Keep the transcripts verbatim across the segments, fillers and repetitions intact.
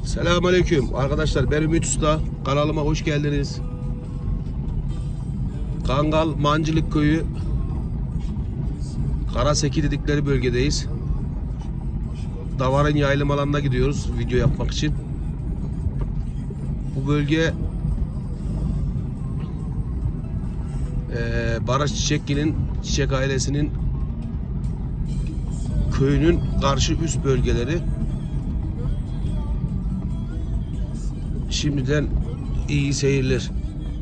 Selamünaleyküm arkadaşlar, ben Ümit Usta, kanalıma hoş geldiniz. Kangal Mancılık Köyü Karaseki dedikleri bölgedeyiz. Davarın yaylım alanına gidiyoruz video yapmak için. Bu bölge e, Barış Çiçekgil'in Çiçek ailesinin köyünün karşı üst bölgeleri. Şimdiden iyi seyirler.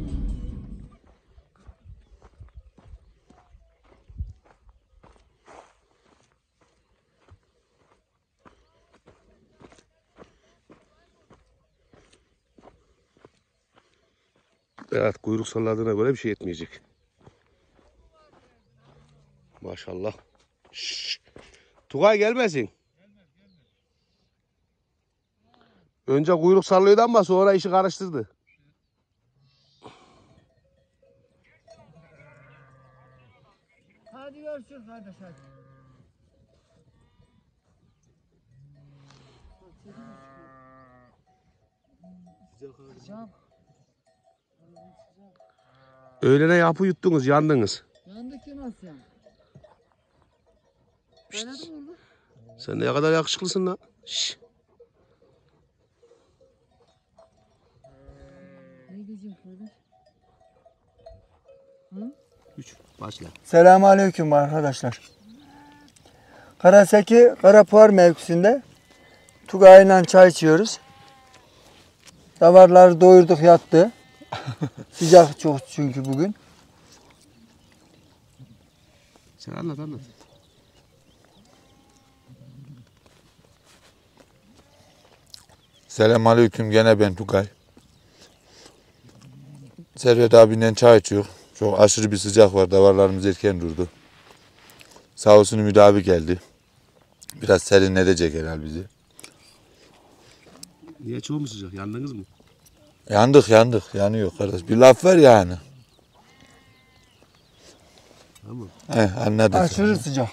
Evet, kuyruk salladığına göre bir şey etmeyecek. Maşallah. Şşş. Tugay gelmesin. Önce kuyruk sallıyordu ama sonra işi karıştırdı. Hadi görüşürüz kardeş hadi. Sıcak. Öğlene yapı yuttunuz, yandınız. Yandık ki nasıl yani? Söyledin mi? Sen ne kadar yakışıklısın lan. Şşş. Ne diyeceğim kardeş? Hı? Üç. Başla. Selamünaleyküm arkadaşlar. Karaseki Karapuar mevkisinde Tugay'la çay içiyoruz. Davarları doyurduk, yattı. Sıcak çok çünkü bugün. Sen anlat anlat. Selamünaleyküm, gene ben Tugay. Servet abiyle çay içiyor. Çok aşırı bir sıcak var. Davarlarımız erken durdu. Sağ olsun Ümit abi geldi. Biraz serinletecek herhalde bizi. Niye çoğu mu sıcak? Yandınız mı? Yandık yandık. Yanıyor kardeş. Bir laf var yani. Tamam. He, anladın. Aşırı sıcak.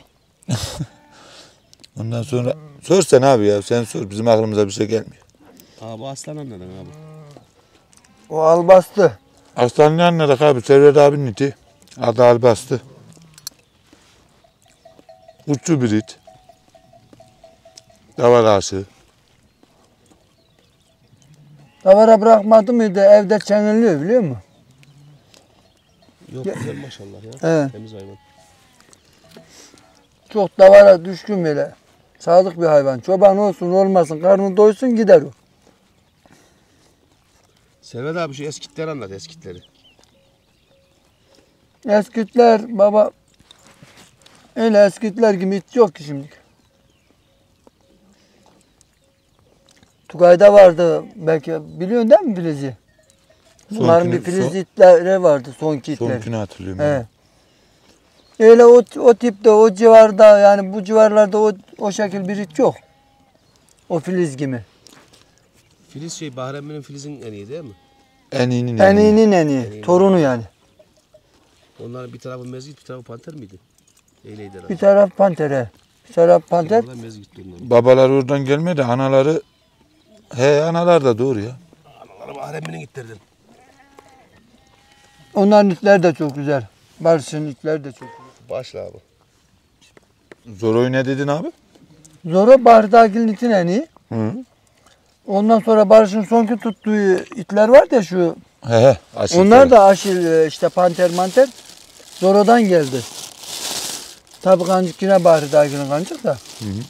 Ondan sonra sor sen abi ya. Sen sor. Bizim aklımıza bir şey gelmiyor. Abi aslan anladın abi. O albastı. Aslanın anladık abi. Servet abinin iti. Adı Albastı. Uççu bir it. Davar aşığı. Davara bırakmadı mıydı evde çeniliyor biliyor musun? Yok güzel maşallah ya. Evet. Temiz hayvan. Çok davara düşkün böyle. Sadık bir hayvan. Çoban olsun olmasın karnı doysun gider o. Servet abi şu eskitleri anlat, eskitleri. Eskitler baba öyle eskitler gibi hiç yok ki şimdi. Tugay'da vardı belki biliyorsun değil mi Filiz'i? Bunların bir Sonkini- Filiz son- itleri vardı son itleri. Sonkini hatırlıyorum. Evet. Öyle o, o tipte o civarda yani bu civarlarda o, o şekil bir it yok. O Filiz gibi. Filiz şey, Bahrem'in Filiz'in en iyi değil mi? En iyinin En en iyi. iyinin en iyi. iyi. Torunu yani. Onların bir tarafı mezgit, bir tarafı panter miydi? Öyleydi herhalde. Bir taraf pantere. Bir taraf panter. Oradan mezgitti onların. Babalar oradan gelmedi. Anaları he analar da doğru ya. Anaları Bahrem'in itlerden. Onların itler de çok güzel. Barış'ın itler de çok güzel. Başla abi. Zoro'yu ne dedin abi? Zora Bahri itin en iyi. Hı. Ondan sonra Barış'ın sonki tuttuğu itler var ya şu. He he. Aşil Onlar taraf. da aşil işte panter manter. Zora'dan geldi. Tabii kancık yine Bahri Dagil'in kancık da. Hı hı.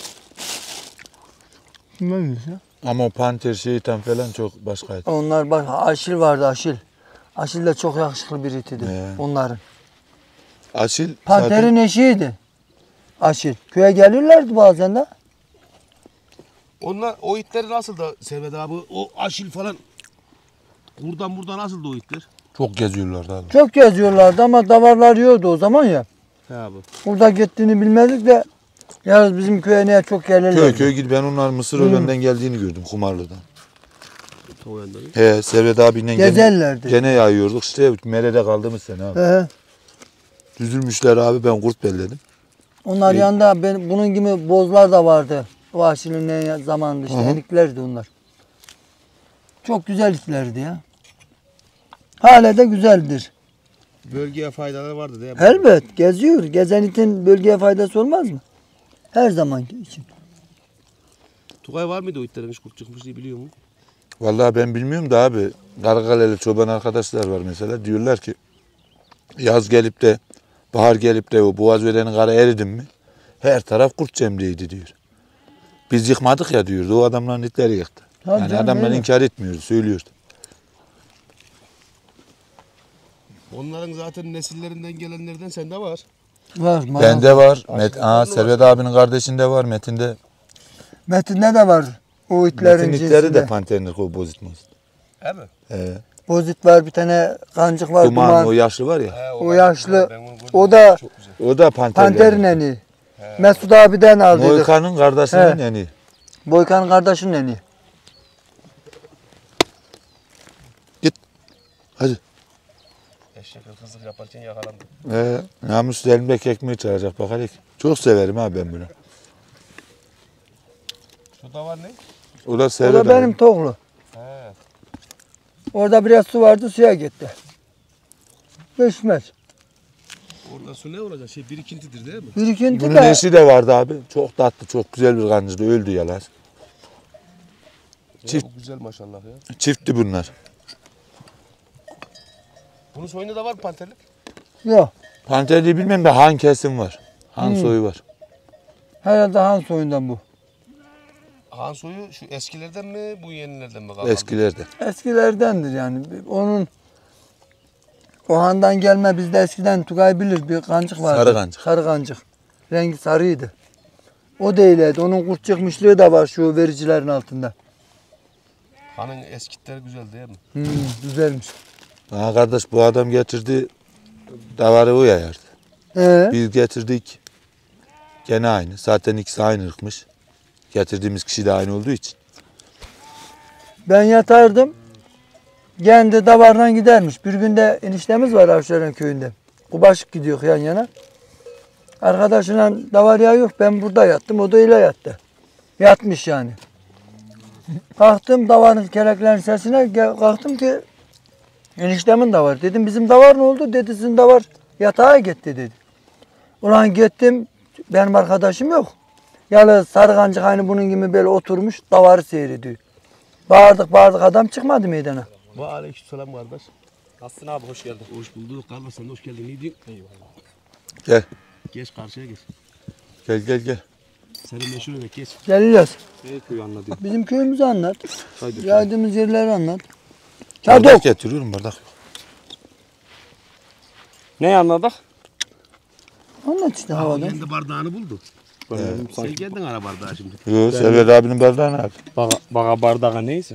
Neymiş ya? Ama o panter şeytan falan çok başkaydı. Onlar bak aşil vardı aşil. Aşil de çok yakışıklı bir itiydi He. onların. Aşil Panterin zaten eşiydi. Aşil. Köye gelirlerdi bazen de. Onlar, o itleri nasıl da Servet abi? O aşil falan. Buradan buradan nasıl da o itler? çok geziyorlardı abi. Çok geziyorlardı ama davarlar yiyordu o zaman ya. He abi. Burada gittiğini bilmezdik de yalnız bizim köye niye çok gelirlerdi. Köy köy gidip ben onlar Mısır Hı. Öğlen'den geldiğini gördüm Kumarlı'dan. O yandan. He Servet abiyle gene, Gezerlerdi. gene yağıyorduk. İşte merede kaldığımız sene abi. He. Düzülmüşler abi, ben kurt belledim. Onlar İyi. yanında ben, bunun gibi bozlar da vardı. O aşilinin zamanında işte Hı hı. eniklerdi onlar. Çok güzel itlerdi ya. Hala da güzeldir. Bölgeye faydaları vardı değil mi? Elbet geziyor. Gezen itin bölgeye faydası olmaz mı? Her zamanki için. Tugay var mıydı o itlerin hiç kurt çıkmış diye biliyor musun? Vallahi ben bilmiyorum da abi. Karakaleli çoban arkadaşlar var mesela. Diyorlar ki yaz gelip de bahar gelip de o boğaz vereni kara eridin mi? Her taraf kurt cemreydi diyor. Biz yıkmadık ya diyordu. O adamların itleri yıktı. Tabii Yani canım, adamlar öyle. inkar etmiyordu. Söylüyordu. Onların zaten nesillerinden gelenlerden sende var. Var. Var. Bende var. Aşkım, Met var. Aa, Servet abinin kardeşinde var. Metin'de. Metin'de de var. O itlerin Metin itleri de cinsinde. panternik o bozit mozit. He mi? He. Bozit var, bir tane kancık var. Duman, Duman. o yaşlı var ya. He, O var. yaşlı. Ben onu gördüm. O da Çok güzel. O da panterlik. Panter'in en iyi. Mesut abiden aldıydık. Moika'nın kardeşinin He. en iyi. Boykan'ın kardeşinin en iyi. Hadi. Eşek hırsızlık yaparken yakalandı. Ee, namuslu elimde ekmeği çalacak bak Alik. Çok severim ha ben bunu. Şurada var ne? O da O Servet da abi. benim toğlu. He. Orada biraz su vardı, suya gitti. Düşmez. Orada su ne olacak? Şey birikintidir değil mi? Birikinti Bunun de eşi de vardı abi. Çok tatlı, çok güzel bir kancıydı. Öldü yalan. Çift. Ya, bu güzel maşallah ya. Çiftti bunlar. Bunun soyunda da var mı panterlik? yok. Panterliği bilmem de Han kesim var. Han Hmm. soyu var. Herhalde Han soyundan bu. Han soyu şu eskilerden mi bu yenilerden mi kaldı? Eskilerde. Eskilerdendir yani. Onun o Han'dan gelme, bizde eskiden Tugay bilir bir kancık vardı. Sarı kancık. Sarı kancık. Rengi sarıydı. O değildi. Onun kurt çıkmışlığı da var şu vericilerin altında. Hanın eskitleri güzel değil mi? Hmm, güzelmiş. Ha kardeş bu adam getirdi. Davarı o yayardı. Ee, Biz getirdik. Gene aynı. Zaten ikisi aynı ırkmış. Getirdiğimiz kişi de aynı olduğu için. ben yatardım. Kendi davardan gidermiş. Bir günde eniştemiz var Avşar'ın köyünde. Kubaşık gidiyor yan yana. Arkadaşına davar yağı yok. Ben burada yattım. O da öyle yattı. Yatmış yani. Kalktım davarın keleklerin sesine. gel- Kalktım ki eniştemin davar. Dedim bizim davar ne oldu? Dedi sizin davar yatağa gitti dedi. Ulan gittim. Benim arkadaşım yok. Yalı sarı kancık aynı bunun gibi böyle oturmuş davarı seyrediyor. Bağırdık bağırdık adam çıkmadı meydana. Ve aleykümselam kardeş. Nasılsın abi, hoş geldin. Hoş bulduk kardeş, sen de hoş geldin. İyi diyorsun? Eyvallah. Gel. Geç karşıya geç. Gel gel gel. Senin meşhur emek geç. Geliyoruz. Ne köyü anladım. Bizim köyümüzü anlat. Haydi. Yaydığımız yerleri anlat. Bardak Çabuk. getiriyorum bardak. Ne anladık? Anlat işte Havada. havada. Kendi bardağını buldu. Ben dedim Sen sanki kendin ara bardağı şimdi. Yo Servet abinin bardağı ne abi? baga, baga bardağı neyse.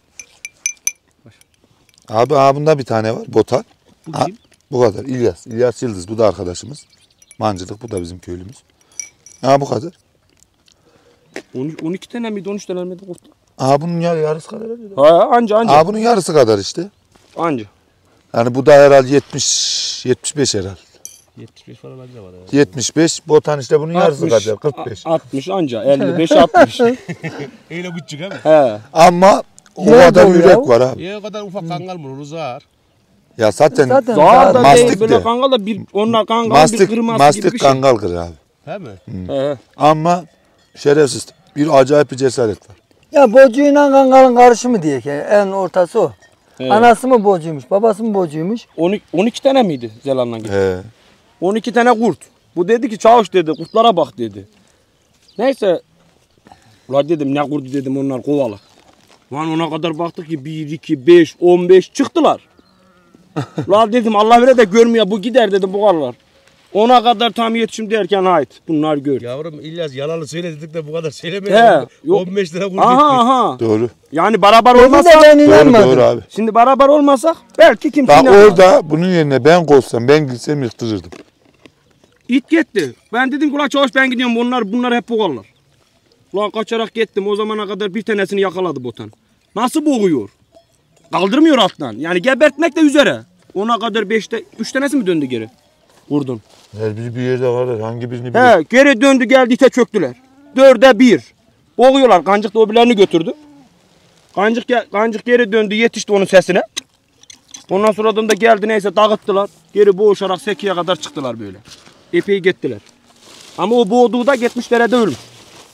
Abi abi bunda bir tane var. Botan. Bu Ha, kim? bu kadar. İlyas. İlyas Yıldız. Bu da arkadaşımız. Mancılık. Bu da bizim köylümüz. Ha bu kadar. on, on iki tane miydi, on üç tane miydi kurt? Aha bunun yar, yarısı kadar. herhalde. Ha anca anca. Aha bunun yarısı kadar işte. Anca. Yani bu da herhalde yetmiş yetmiş beş herhalde. yetmiş beş falan acaba var ya. yetmiş beş. Botan işte bunun yarısı altmış, kadar. kırk beş. a- altmış anca. elli beş altmış. Öyle küçük he mi? He. Ama o Yere kadar dolu yürek ya. var abi. Ya o kadar ufak kangal mı olur uzar? Ya zaten, Zaten Zahar da Mastik değil, böyle de. kangal da bir, onlar kangal bir mastik, kırması mastik gibi bir şey. kangal kır abi. He mi? He, he. Ama şerefsiz. Bir acayip bir cesaret var. Ya bocuyla kangalın karışımı diye ki en ortası o. He. Anası mı bocuymuş, babası mı bocuymuş? on iki, on iki tane miydi Zelanda'dan gitti? He. on iki tane kurt. Bu dedi ki çavuş dedi, kurtlara bak dedi. Neyse. Ulan dedim ne kurdu dedim, onlar kovalı. Lan ona kadar baktık ki bir, iki, beş, on beş çıktılar. Lan dedim Allah vere de görmüyor bu gider dedim bu kadar. Ona kadar tam yetişim derken ait bunlar gör. Yavrum İlyas yalanı söyledik de bu kadar He, söylemeyelim. yok. on beş lira kurdu. Aha aha. Doğru. Yani beraber Onu da olmasak, ben Doğru inanmadım. doğru abi. şimdi beraber olmasak belki kimse Bak inanmaz. orada bunun yerine ben koşsam ben gitsem yıktırırdım. İt gitti. Ben dedim ki ulan çavuş ben gidiyorum bunlar bunlar hep boğarlar. Ulan kaçarak gittim o zamana kadar bir tanesini yakaladı botan. Nasıl boğuyor? Kaldırmıyor alttan. Yani gebertmek de üzere. Ona kadar beşte üç tanesi mi döndü geri? Vurdun. Her biri bir yerde vardır. Hangi birini bilir? He geri döndü geldi ite çöktüler. Dörde bir. Boğuyorlar. Kancık da öbürlerini götürdü. Kancık, ge- kancık geri döndü yetişti onun sesine. Ondan sonra da geldi neyse dağıttılar. Geri boğuşarak Seki'ye kadar çıktılar böyle. Epey gittiler. Ama o boğduğu da gitmişlere de ölmüş.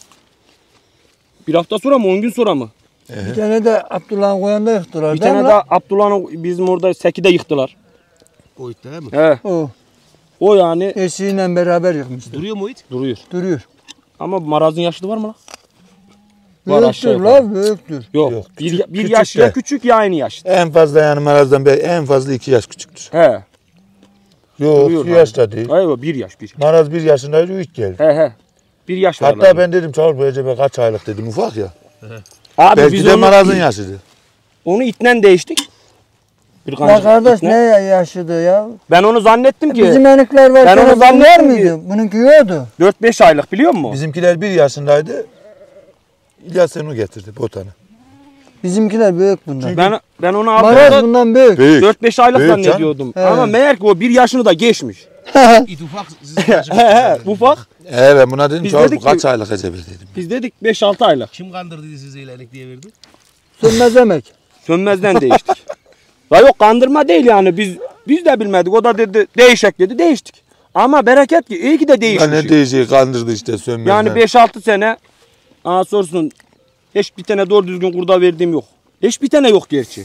Bir hafta sonra mı on gün sonra mı? Bir tane de Abdullah'ın koyanda yıktılar Bir değil tane mi de lan? Abdullah'ın bizim orada Seki'de yıktılar. O it değil mi? He. O O yani eşiğiyle beraber yıkmıştı. Duruyor mu o it? duruyor. Duruyor. Ama marazın yaşlı var mı lan? Var aşağı Büyüktür yukarı. la büyüktür. Yok. Yok, Bir, küçük- bir küçük yaş de. ya küçük ya aynı yaşta. En fazla yani Maraz'dan beri en fazla iki yaş küçüktür. He. Yok Duruyor iki abi. yaşta değil. Ayva bir yaş bir. Maraz bir yaşındaydı o ilk geldi. He he. Bir yaş var. Hatta aralarında. ben dedim Çavuş bu Ecebe kaç aylık dedim ufak ya. Abi Belki biz de onu, Maraz'ın yaşıydı. onu itten değiştik. Bir Ya kancık kardeş itle. ne yaşadı ya? Ben onu zannettim ki Bizim enikler var. Ben sana onu bunlar zannettim mıydı? Bununki yoktu. dört beş aylık biliyor musun? Bizimkiler bir yaşındaydı. İlyas onu getirdi botanı. Bizimkiler büyük bunlar. Ben ben onu Maraz aldığımda bundan büyük. Büyük. dört beş aylık Büyük canım. zannediyordum. He. Ama meğer ki o bir yaşını da geçmiş. İt ufak. Siz He he ufak. Ee ben buna dedim Biz Çavuş dedik bu kaç ki- aylık Ecebe dedim. Biz dedik beş altı aylık. Kim kandırdı sizi ilerik diye verdi? Sönmez emek. Sönmezden değiştik. La yok kandırma değil yani biz biz de bilmedik. O da dedi değişek dedi değiştik. Ama bereket ki iyi ki de Ya değişmiş. ne diyeceği kandırdı işte sönmezden. Yani beş altı sene aa sorsun hiç bir tane doğru düzgün kurda verdiğim yok. Hiç bir tane yok gerçi.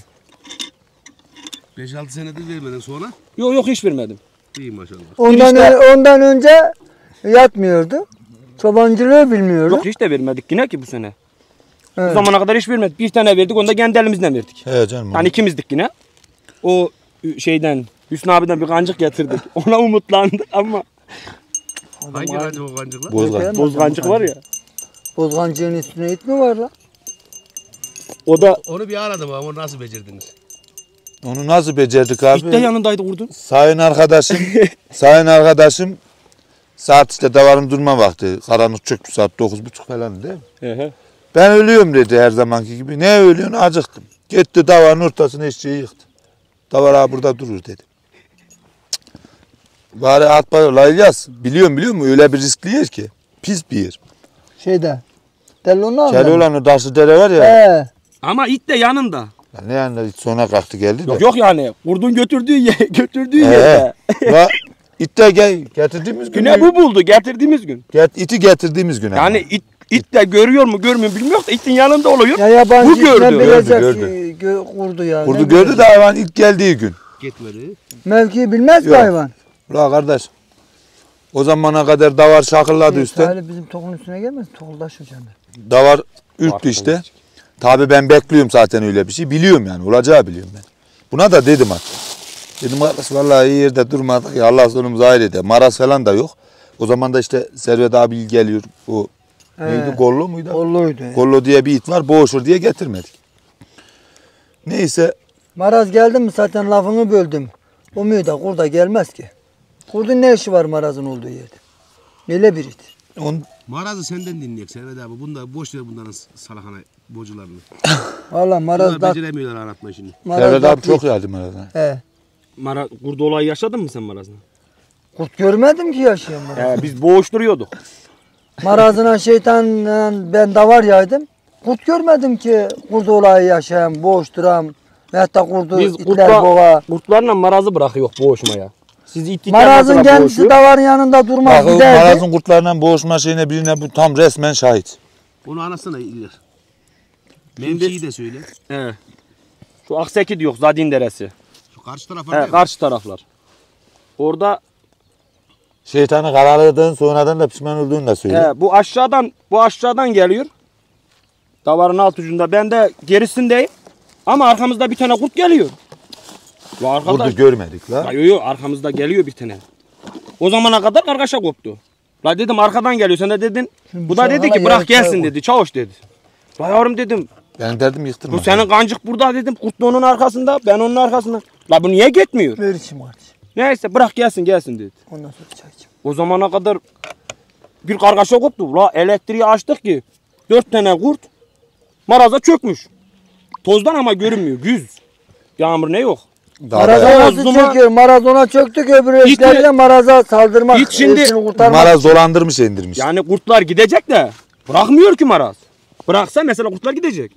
beş altı senedir vermeden sonra Yok yok hiç vermedim. iyi maşallah. Ondan, işte- ö- ondan önce yatmıyordu. Çobancılığı bilmiyordu. Yok hiç de vermedik yine ki bu sene. Bu Evet. zamana kadar hiç vermedik. Bir tane verdik onu da kendi elimizden verdik. He canım. Yani ikimizdik yine. O şeyden Hüsnü abiden bir kancık getirdik. Ona umutlandık ama Hangi kancık o kancıklar? Bozgan. boz kancık var ya. Bozgancığın üstüne it mi var lan? O da Onu bir aradım ama onu nasıl becerdiniz? Onu nasıl becerdik abi? ilk de yanındaydı kurdun. Sayın arkadaşım, sayın arkadaşım saat işte davarın durma vakti. Karanlık çöktü saat dokuz buçuk falan değil mi? He he. Ben ölüyorum dedi her zamanki gibi. Ne ölüyorsun? Acıktım. Gitti davarın ortasına eşeği yıktı. Davar abi burada durur dedi. Cık. Bari at bayo. La İlyas biliyorum biliyor musun? Öyle bir riskli yer ki. Pis bir yer. Şeyde. Dellon'u aldı. Keloğlan o taşlı dere var ya. He. Ama it de yanında. Ya ne yani sonra kalktı geldi de. Yok yok yani kurdun götürdüğü yer, götürdüğü He. yerde. La itte gel getirdiğimiz gün. Güne bu buldu getirdiğimiz gün. Get, iti getirdiğimiz gün. Yani ama. it, it de görüyor mu görmüyor mu bilmiyor da itin yanında oluyor. Ya yabancı Bu gördü, ne gördü, bilecek gördü. ki, gö- kurdu ya. Kurdu ne gördü bilecek? de hayvan ilk geldiği gün. Gitmedi. Mevkiyi bilmez mi Yok. hayvan? La kardeş. O zamana kadar davar şakırladı Ee, üstten. Salih bizim tokun üstüne gelmez. Tokuldaş hocam. Davar ürktü işte. Tabii ben bekliyorum zaten öyle bir şey. Biliyorum yani. Olacağı biliyorum ben. Buna da dedim hatta. Dedim kardeş vallahi iyi yerde durmadık ya. Allah sonumuzu ayrı eder. Maraz falan da yok. O zaman da işte Servet abi geliyor. O neydi? He. Gollo muydu? Kolluydu. ya. Gollo diye bir it var. Boğuşur diye getirmedik. Neyse. Maraz geldi mi zaten lafını böldüm. O müyde kurda gelmez ki. Kurdun ne işi var marazın olduğu yerde? Öyle bir it. On, Maraz'ı senden dinleyek Servet abi. Bunda boş ver bunların salakana bocularını. Valla maraz Bunlar da... beceremiyorlar aratma işini. Maraz Servet abi tatlı çok it. yardım Maraz'dan. He. Mara, kurdu olayı yaşadın mı sen marazla? Kurt görmedim ki yaşayan maraz. He, biz boğuşturuyorduk. Marazına şeytanla ben davar yaydım. Kurt görmedim ki kurdu olayı yaşayan, boğuşturan. Veyahut da kurdu Biz itler kurtla, boğa. kurtlarla marazı bırakıyor boğuşmaya. Siz it itler Marazın mesela kendisi boğuşuyor. davarın yanında durmaz Bak o giderdi. Maraz'ın kurtlarından boğuşma şeyine birine bu tam resmen şahit. Onu anlatsana İlger. Mevkiyi de söyle. He. Şu Akseki diyor Zadin Deresi. Şu karşı tarafa He, değil mi? karşı taraflar. Orada Şeytanı karaladığın sonradan da pişman olduğunu da söyle. he, bu aşağıdan bu aşağıdan geliyor. Davarın alt ucunda. Ben de gerisindeyim. Ama arkamızda bir tane kurt geliyor. Bu arkadaş. Kurdu görmedik la. Ya yo yo arkamızda geliyor bir tane. O zamana kadar kargaşa koptu. La dedim arkadan geliyor. Sen de dedin. Şimdi Bu da dedi bıçağı ki bırak yarı gelsin çay dedi. Çavuş dedi. La yavrum dedim. Ben derdim yıktırma. Bu senin kancık burada dedim. Kurt da onun arkasında. Ben onun arkasında. La bu niye gitmiyor? Ver içim kardeşim. Neyse bırak gelsin gelsin dedi. Ondan sonra çay içim. O zamana kadar bir kargaşa koptu. La elektriği açtık ki dört tane kurt maraza çökmüş. Tozdan ama görünmüyor. Güz. Yağmur ne yok. Maraz Daha nasıl Zuma- çöküyor? Maraz ona çöktük öbürü İt- işleriyle maraza saldırmak. İt şimdi- eşini kurtarmak. Maraz dolandırmış indirmiş. Yani kurtlar gidecek de bırakmıyor ki maraz. Bıraksa mesela kurtlar gidecek.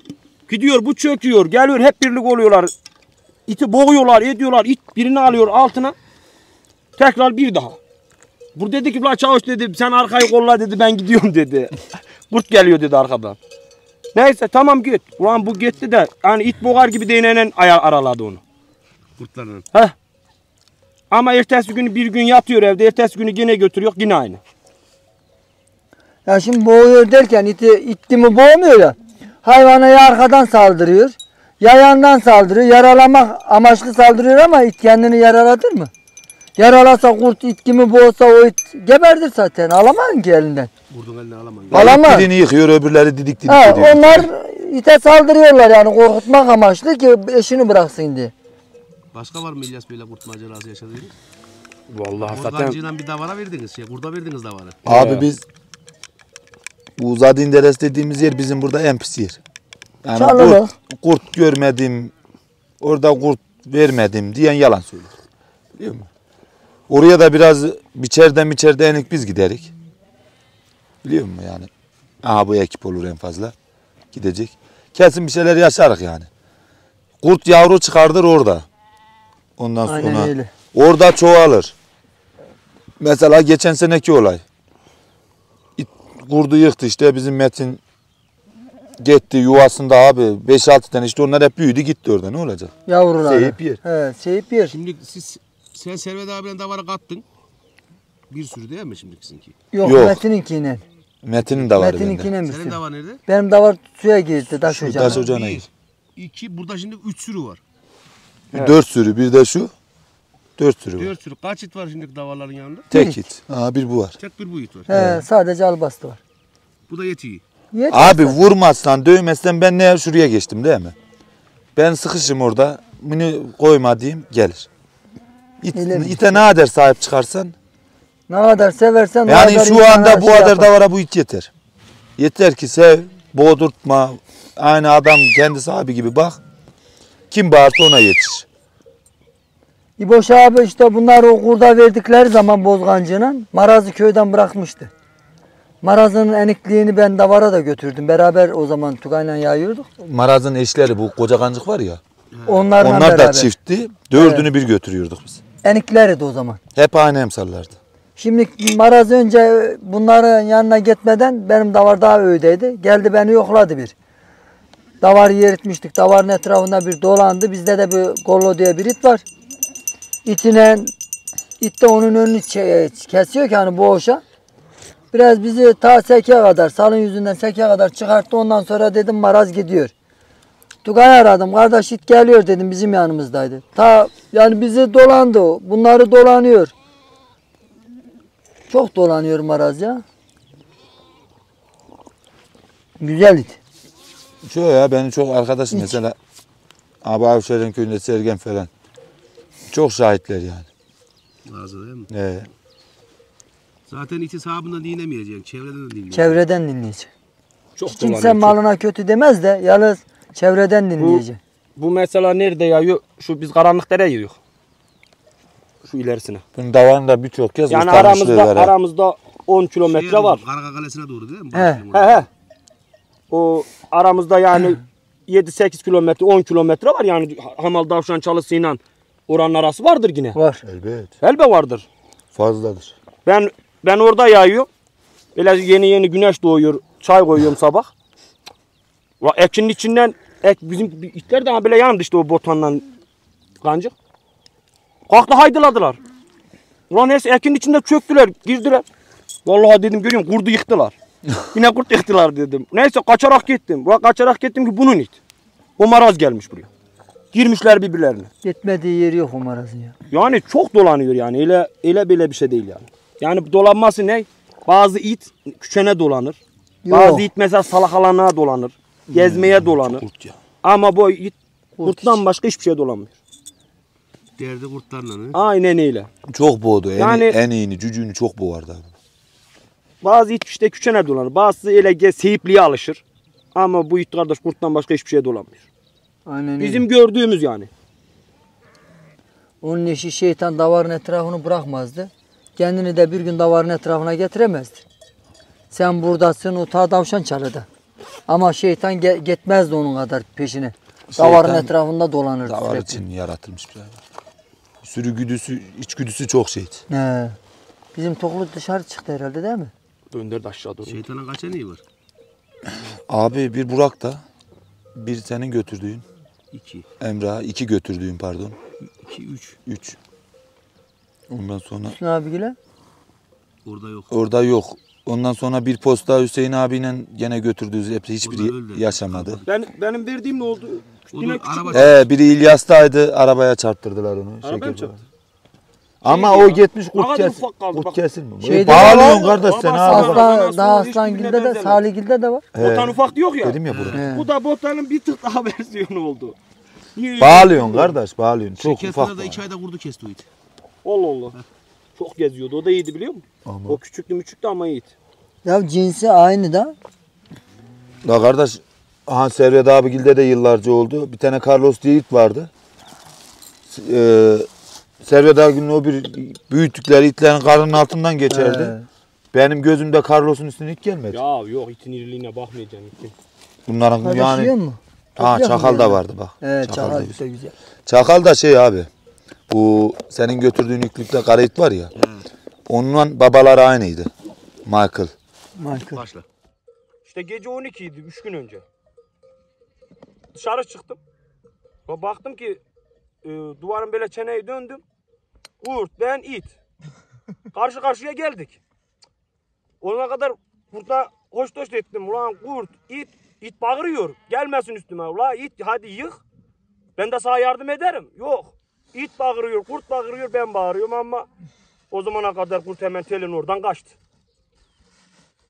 Gidiyor bu çöküyor. Geliyor hep birlik oluyorlar. İti boğuyorlar ediyorlar. İt birini alıyor altına. Tekrar bir daha. Bu dedi ki la çavuş dedi sen arkayı kolla dedi ben gidiyorum dedi. Kurt geliyor dedi arkadan. Neyse tamam git. Ulan bu gitti de hani it boğar gibi değneğiyle aya araladı onu. Kurtlarla. Heh. Ama ertesi günü bir gün yatıyor evde. Ertesi günü yine götürüyor yine aynı. Ya şimdi boğuyor derken iti itti mi boğmuyor ya. Hayvana ya arkadan saldırıyor. Ya yandan saldırıyor. Yaralamak amaçlı saldırıyor ama it kendini yaralatır mı? Yaralasa kurt it kimi boğsa o it geberdir zaten. Alamayın ki elinden. Vurdun eline alamayın. Al- Alamaz. Birini yıkıyor öbürleri didik didik Ha, ediyor. onlar ite saldırıyorlar yani korkutmak amaçlı ki eşini bıraksın diye. Başka var mı İlyas Bey'le kurt macerası yaşadığınız? Vallahi zaten Organcıyla bir davara verdiniz. Şey, kurda verdiniz davarı. Abi Evet. biz bu Zadin Deresi dediğimiz yer bizim burada en pis yer. Yani Çalılı. kurt, kurt görmedim, orada kurt vermedim diyen yalan söylüyor. Biliyor musun? Oraya da biraz biçerden biçerden enik biz giderik. Biliyor musun yani? Aha bu ekip olur en fazla. Gidecek. Kesin bir şeyler yaşarız yani. Kurt yavru çıkardır orada. Ondan Aynen sonra öyle. orada çoğalır. Mesela geçen seneki olay. İt, kurdu yıktı işte bizim Metin gitti yuvasında abi beş altı tane işte onlar hep büyüdü gitti orada ne olacak? Yavruları. Seyip yer. He, seyip yer. Şimdi siz sen Servet abiyle davara kattın. Bir sürü değil mi şimdiki sizinki? Yok, Yok. Metin'inkine. Metin'in de var bende. Metin'inkine mi? Senin davar nerede? Benim davar suya girdi taş Şu ocağına. taş ocağına Bir, gir. iki, burada şimdi üç sürü var. Evet. Dört sürü bir de şu. Dört sürü var. Dört sürü. Kaç it var şimdi davarların yanında? Tek it. Aa, bir bu var. Tek bir bu it var. He, sadece albastı var. Bu da yetiği. Yeter. Abi vurmazsan dövmezsen ben ne şuraya geçtim değil mi? Ben sıkışım orada. Bunu koyma diyeyim gelir. İt, Öyle mi? ite ne kadar sahip çıkarsan. Ne kadar seversen o Yani kadar şu insana anda bu şey kadar yapar. davara bu it yeter. Yeter ki sev, boğdurtma. Aynı adam kendi sahibi gibi bak. Kim bağırsa ona yetiş. İboş abi işte bunları o kurda verdikleri zaman Bozgancı'nın Maraz'ı köyden bırakmıştı. Maraz'ın enikliğini ben davara da götürdüm. Beraber o zaman Tugay'la yayıyorduk. Maraz'ın eşleri bu koca kancık var ya. Onlarla Onlar beraber. da çiftti. Dördünü bir götürüyorduk biz. Eniklerdi o zaman. Hep aynı emsallardı. Şimdi Maraz önce bunların yanına gitmeden benim davar daha öydeydi. Geldi beni yokladı bir. Davarı yeritmiştik. Davarın etrafında bir dolandı. Bizde de bir Gollo diye bir it var. İtine it de onun önünü çe- kesiyor ki hani boğuşa. Biraz bizi ta Seke'ye kadar, salın yüzünden Seke'ye kadar çıkarttı. Ondan sonra dedim Maraz gidiyor. Tugay aradım. Kardeş it geliyor dedim, bizim yanımızdaydı. Ta yani bizi dolandı o. Bunları dolanıyor. Çok dolanıyor Maraz ya. Güzel it. Şu ya benim çok arkadaşım mesela Abi Avşar'ın köyünde Sergen falan. Çok şahitler yani. Ağzı değil mi? Ee, Zaten iti sahibinden dinlemeyeceksin. Çevreden de dinleyeceksin. Çevreden dinleyecek. çok Kimse dolanıyor, çok. malına kötü demez de yalnız çevreden dinleyecek. Bu mesela nerede yayıyor? Şu biz karanlık dere yiyor. Şu ilerisine. bunun davarında birçok kez Yani kurtarmışlığı aramızda var. ha. aramızda on kilometre Şeye var. doğru, Karaka Kalesi'ne doğru değil mi? He. Başlayalım He oraya. he. O aramızda yani yedi sekiz kilometre on kilometre var yani Hamal Davşan Çalısı'yla oranın arası vardır yine. Var. Elbet. Elbe vardır. Fazladır. Ben ben orada yayıyorum. Böyle yeni yeni güneş doğuyor. Çay koyuyorum sabah. Va ekinin içinden ek bizim itler de böyle yandı işte o botandan kancık. Kalktı haydıladılar. Ulan neyse ekinin içinde çöktüler, girdiler. Vallahi dedim görüyorum kurdu yıktılar. Yine kurt yıktılar dedim. Neyse kaçarak gittim. Ulan kaçarak gittim ki bunun it. O maraz gelmiş buraya. Girmişler birbirlerine. Gitmediği yeri yok o Maraz'ın ya. Yani çok dolanıyor yani. Öyle öyle böyle bir şey değil yani. Yani dolanması ne? Bazı it küçene dolanır. Yok. Bazı it mesela salakalanlığa dolanır. Gezmeye dolanır. Kurt ya. Ama bu it Kurt kurttan başka hiçbir şey dolanmıyor. Derdi kurtlarla. He? Aynen öyle. Çok boğdu. En, Yani- en iyini, cücüğünü çok boğardı abi. Bazı it işte küçene dolanır. Bazısı öyle ge- seyipliğe alışır. Ama bu it kardeş kurttan başka hiçbir şey dolanmıyor. Aynen öyle. Bizim gördüğümüz yani. Onun eşi şeytan davarın etrafını bırakmazdı. Kendini de bir gün davarın etrafına getiremezdi. Sen buradasın o ta Davşan Çalı'da. Ama şeytan ge- gitmezdi onun kadar peşine. Davarın Şeytan- etrafında dolanırdı Davar sürekli. için yaratılmış bir hayvan. Sürü güdüsü, iç güdüsü çok şeydi. He. Bizim Toklu dışarı çıktı herhalde değil mi? Döndürdü aşağı doğru. Şeytanın kaç eneği var? Abi bir Burak da, bir senin götürdüğün, İki. Emrah, iki götürdüğün pardon, İki, üç. üç. Ondan sonra Hüsnü abiyle. Orada yok. orada yok. Ondan sonra bir posta Hüseyin abiyle gene götürdüğümüz hepsi hiçbiri Onlar öldü. yaşamadı. Ben, benim verdiğim ne oldu? O Yine da küçük. araba- He, biri İlyas'taydı, arabaya çarptırdılar onu. Arabaya mı şeker çarptı? Ama Şey o ya, gitmiş ne kurt kadar kesin. ufak kaldı Kurt bak. kesin mi? Şeyde Bağlıyorsun var, kardeş sen baba, abi. Aslan- Aslan, Aslan- daha hiçbirine Aslan Gil'de de benzemez. Salih de var. He. Botan ufak diyor ya. Dedim ya Burak. He. Bu da botanın bir tık daha versiyonu oldu. Niye- Bağlıyorsun kardeş, bağlıyorsun. Çok Şeker ufak. da da. iki ayda kurdu kesti o it. Allah Allah. Çok geziyordu. O da iyiydi biliyor musun? Ama. O küçüktü müçüktü ama iyiydi. Ya cinsi aynı da. La kardeş, aha Servet abigilde de yıllarca oldu. Bir tane Carlos diye it vardı. Ee, Servet abigilin o bir büyüttükleri itlerin karnının altından geçerdi. He. Benim gözümde Carlos'un üstüne hiç gelmedi. Ya yok itin iriliğine bakmayacaksın itin. Bunların Kardeşiyor yani... mu? Ha Topluyor mu çakal da yani? vardı bak. Evet Çakal da çakal güzel. da güzel. Çakal da şey abi. Bu senin götürdüğün yüklükte kara it var ya. Onunla babaları aynıydı. Michael. Michael. Başla. İşte gece on iki idi üç gün önce. Dışarı çıktım. Ve baktım ki e, duvarın böyle çeneyi döndüm. Kurt, ben, it. Karşı karşıya geldik. Ona kadar kurtla hoş hoş ettim. Ulan kurt, it, it bağırıyor. Gelmesin üstüme. Ulan it hadi yık. Ben de sana yardım ederim. Yok. İt bağırıyor, kurt bağırıyor, ben bağırıyorum ama o zamana kadar kurt hemen telin oradan kaçtı.